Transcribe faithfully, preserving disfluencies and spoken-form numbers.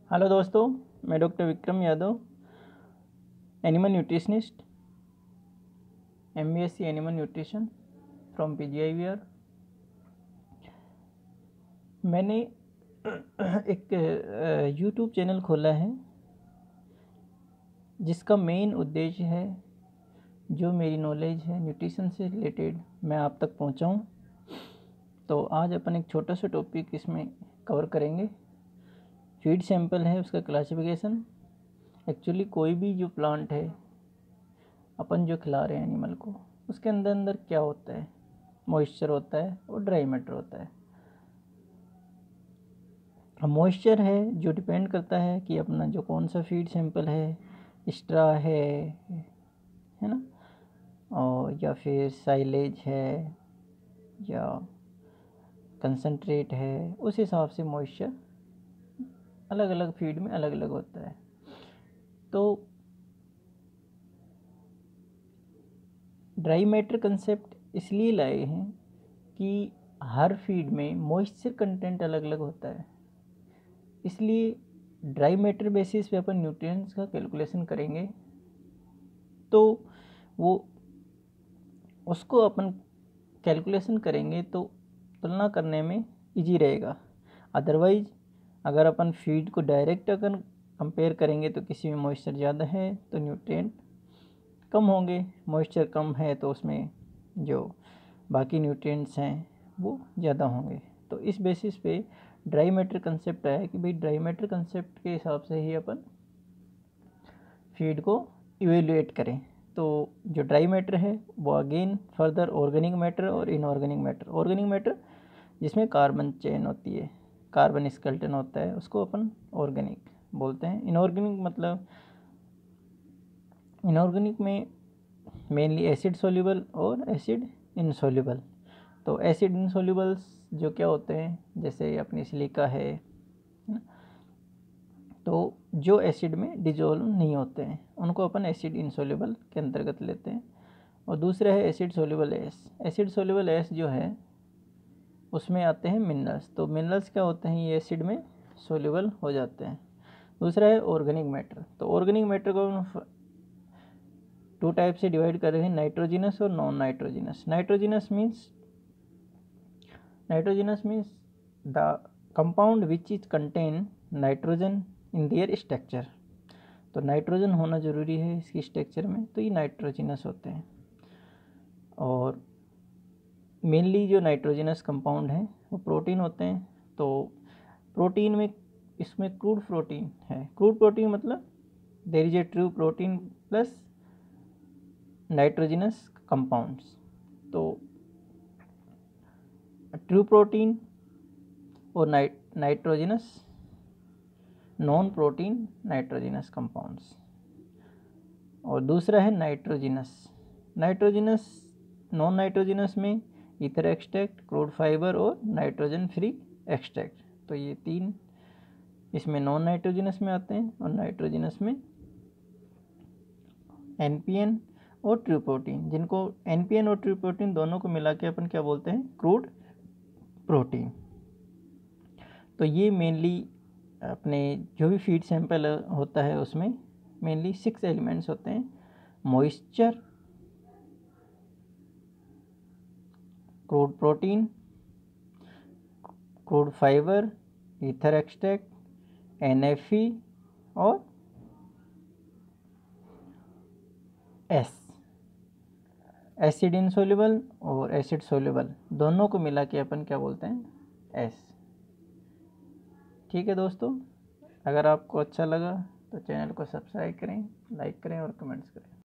Hello दोस्तों, मैं doctor Vikram Yadav, animal nutritionist, MBSc animal nutrition from PGIVR. मैंने एक यूट्यूब चैनल खोला है जिसका मेन उद्देश्य है जो मेरी नॉलेज है न्यूट्रिशन से रिलेटेड मैं आप तक पहुंचाऊं। तो आज अपन एक छोटा सा टॉपिक इसमें कवर करेंगे। फीड सैंपल है, उसका क्लासिफिकेशन। एक्चुअली कोई भी जो प्लांट है अपन जो खिला रहे हैं एनिमल को, उसके अंदर अंदर क्या होता है, मॉइस्चर होता है और ड्राई मैटर होता है। मॉइस्चर है जो डिपेंड करता है कि अपना जो कौन सा फीड सैंपल है, स्ट्रा है है ना, और या फिर साइलेज है या कंसंट्रेट है, उस हिसाब से मॉइस्चर अलग अलग फीड में अलग अलग होता है। तो ड्राई मैटर कंसेप्ट इसलिए लाए हैं कि हर फीड में मॉइस्चर कंटेंट अलग अलग होता है, इसलिए ड्राई मैटर बेसिस पे अपन न्यूट्रिएंट्स का कैलकुलेशन करेंगे तो वो उसको अपन कैलकुलेशन करेंगे तो तुलना करने में इजी रहेगा। अदरवाइज अगर अपन फीड को डायरेक्ट अगर कंपेयर करेंगे तो किसी में मॉइस्चर ज़्यादा है तो न्यूट्रिएंट कम होंगे, मॉइस्चर कम है तो उसमें जो बाकी न्यूट्रिएंट्स हैं वो ज़्यादा होंगे। तो इस बेसिस पे ड्राई मैटर कंसेप्ट आया कि भाई ड्राई मैटर कंसेप्ट के हिसाब से ही अपन फीड को इवेल्युएट करें। तो जो ड्राई मैटर है वो अगेन फर्दर ऑर्गेनिक मैटर और इनऑर्गेनिक मैटर, ऑर्गेनिक मैटर जिसमें कार्बन चेन होती है, कार्बन स्केलेटन होता है, उसको अपन ऑर्गेनिक बोलते हैं। इनऑर्गेनिक मतलब इनऑर्गेनिक में मेनली एसिड सोल्यूबल और एसिड इनसोल्यूबल। तो एसिड इनसोल्यूबल्स जो क्या होते हैं, जैसे अपनी सिलिका है ना, तो जो एसिड में डिजोल्व नहीं होते हैं उनको अपन एसिड इनसोल्यूबल के अंतर्गत लेते हैं। और दूसरा है acid soluble ash. Acid soluble ash जो है उसमें आते हैं मिनरल्स। तो मिनरल्स क्या होते हैं, ये एसिड में सोल्यूबल हो जाते हैं। दूसरा है ऑर्गेनिक मैटर। तो ऑर्गेनिक मैटर को टू टाइप से डिवाइड कर रहे हैं, नाइट्रोजिनस और non nitrogenous. Nitrogenous means nitrogenous means the compound which is contain nitrogen in their structure. तो नाइट्रोजन होना ज़रूरी है इसकी स्ट्रक्चर में, तो ये नाइट्रोजिनस होते हैं। और मेनली जो नाइट्रोजिनस कंपाउंड हैं वो प्रोटीन होते हैं। तो प्रोटीन में इसमें क्रूड प्रोटीन है। क्रूड प्रोटीन मतलब there is a true protein plus nitrogenous compounds. तो ट्रू प्रोटीन और nit nitrogenous non protein nitrogenous compounds. और दूसरा है नाइट्रोजिनस। नाइट्रोजिनस नॉन नाइट्रोजिनस में ईथर एक्सट्रैक्ट, क्रूड फाइबर और नाइट्रोजन फ्री एक्सट्रैक्ट। तो ये तीन इसमें नॉन नाइट्रोजिनस में आते हैं। और नाइट्रोजिनस में एनपीएन और ट्रू प्रोटीन, जिनको एनपीएन और ट्रू प्रोटीन दोनों को मिला के अपन क्या बोलते हैं, क्रूड प्रोटीन। तो ये मेनली अपने जो भी फीड सैंपल होता है उसमें मेनली सिक्स एलिमेंट्स होते हैं: moisture, crude protein, crude fibre, ether extract, NFE और एस, एसिड इनसोल्यूबल और एसिड सोल्यूबल, दोनों को मिला के अपन क्या बोलते हैं, एस। ठीक है दोस्तों, अगर आपको अच्छा लगा तो चैनल को सब्सक्राइब करें, लाइक करें और कमेंट्स करें।